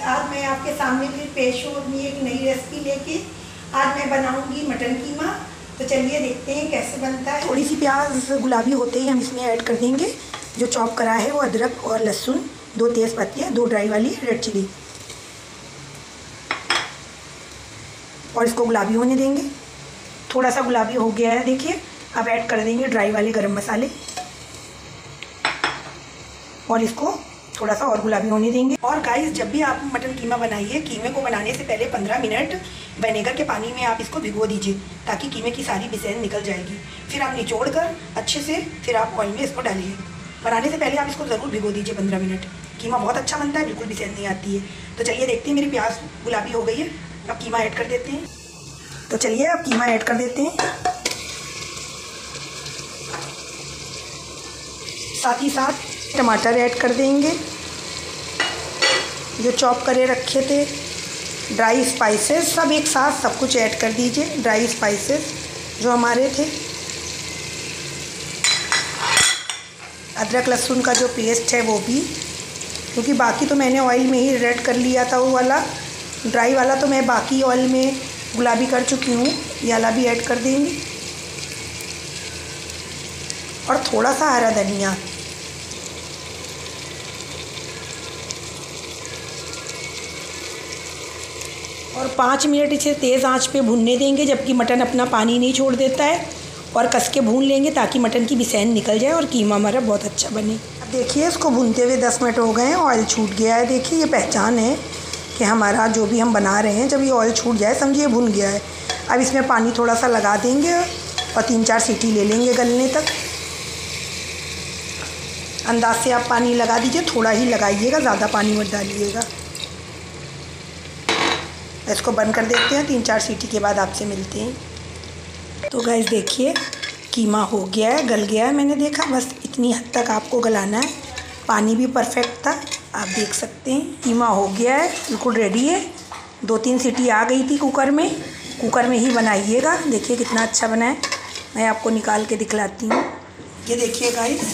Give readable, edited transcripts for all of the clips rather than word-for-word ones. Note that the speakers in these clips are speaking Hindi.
आज मैं आपके सामने फिर पेश हूँ अपनी एक नई रेसिपी लेके। आज मैं बनाऊंगी मटन कीमा। तो चलिए देखते हैं कैसे बनता है। थोड़ी सी प्याज गुलाबी होते ही हम इसमें ऐड कर देंगे जो चॉप करा है वो अदरक और लहसुन, 2 तेज़ पत्तियाँ, 2 ड्राई वाली रेड चिली, और इसको गुलाबी होने देंगे। थोड़ा सा गुलाबी हो गया है देखिए। अब ऐड कर देंगे ड्राई वाले गरम मसाले और इसको थोड़ा सा और गुलाबी होने देंगे। और गाइस, जब भी आप मटन कीमा बनाइए, कीमे को बनाने से पहले 15 मिनट विनेगर के पानी में आप इसको भिगो दीजिए ताकि कीमे की सारी बिसेन निकल जाएगी। फिर आप निचोड़ कर अच्छे से फिर आप ऑयल में इसको डालिए। बनाने से पहले आप इसको ज़रूर भिगो दीजिए 15 मिनट। कीमा बहुत अच्छा बनता है, बिल्कुल बिसेन नहीं आती है। तो चलिए देखते हैं, मेरी प्याज गुलाबी हो गई है। अब कीमा ऐड कर देते हैं। तो चलिए अब कीमा ऐड कर देते हैं। साथ ही साथ टमाटर ऐड कर देंगे जो चॉप करे रखे थे। ड्राई स्पाइसेस सब एक साथ सब कुछ ऐड कर दीजिए। ड्राई स्पाइसेस जो हमारे थे, अदरक लहसुन का जो पेस्ट है वो भी, क्योंकि बाकी तो मैंने ऑयल में ही रेड कर लिया था। वो वाला ड्राई वाला तो मैं बाकी ऑयल में गुलाबी कर चुकी हूँ। ये वाला भी ऐड कर देंगे और थोड़ा सा हरा धनिया। और 5 मिनट इसे तेज़ आंच पे भूनने देंगे जबकि मटन अपना पानी नहीं छोड़ देता है। और कस के भून लेंगे ताकि मटन की बिसेन निकल जाए और कीमा हमारा बहुत अच्छा बने। अब देखिए, इसको भूनते हुए 10 मिनट हो गए हैं, ऑयल छूट गया है। देखिए, ये पहचान है कि हमारा जो भी हम बना रहे हैं, जब ये ऑयल छूट जाए समझिए भुन गया है। अब इसमें पानी थोड़ा सा लगा देंगे और 3-4 सीटी ले लेंगे गलने तक। अंदाज से आप पानी लगा दीजिए, थोड़ा ही लगाइएगा, ज़्यादा पानी मत डालिएगा। इसको बंद कर देते हैं। 3-4 सीटी के बाद आपसे मिलते हैं। तो गाइस देखिए, कीमा हो गया है, गल गया है। मैंने देखा, बस इतनी हद तक आपको गलाना है। पानी भी परफेक्ट था, आप देख सकते हैं। कीमा हो गया है, बिल्कुल रेडी है। 2-3 सीटी आ गई थी कुकर में। कुकर में ही बनाइएगा। देखिए कितना अच्छा बना है। मैं आपको निकाल के दिखलाती हूँ। ये देखिए गाइस,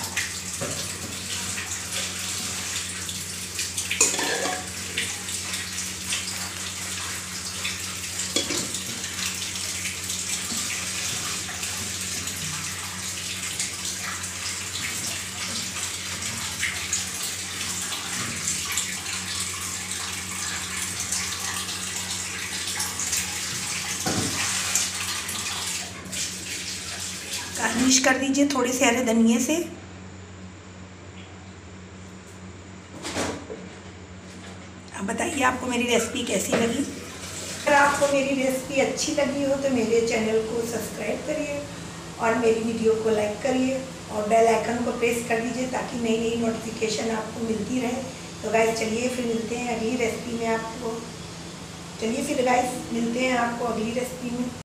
गार्निश कर दीजिए थोड़े से हरे धनिए से। अब बताइए आपको मेरी रेसिपी कैसी लगी। अगर आपको मेरी रेसिपी अच्छी लगी हो तो मेरे चैनल को सब्सक्राइब करिए और मेरी वीडियो को लाइक करिए और बेल आइकन को प्रेस कर दीजिए ताकि नई नई नोटिफिकेशन आपको मिलती रहे। तो गाइस चलिए फिर मिलते हैं अगली रेसिपी में आपको। चलिए फिर गाइस मिलते हैं आपको अगली रेसिपी में।